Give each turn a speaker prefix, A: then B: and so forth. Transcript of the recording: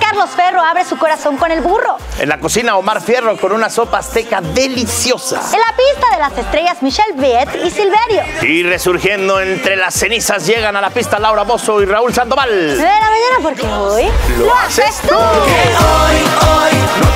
A: Carlos Ferro abre su corazón con el burro.
B: En la cocina, Omar Fierro con una sopa azteca deliciosa.
A: En la pista de las estrellas, Michelle Viet y Silverio.
B: Y resurgiendo entre las cenizas llegan a la pista Laura Bozzo y Raúl Sandoval.
A: 9 de la mañana porque hoy
B: lo haces tú.
C: Hoy